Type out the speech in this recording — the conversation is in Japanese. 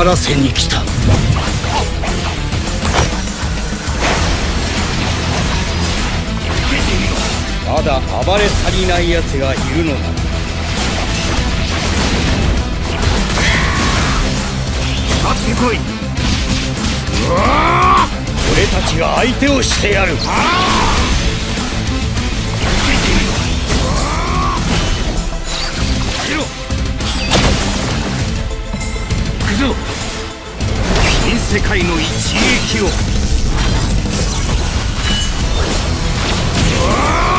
わらせに来た。まだ暴れ足りない奴がいるのだ。かってこい。俺たちが相手をしてやる。行くぞ、新世界の一撃を。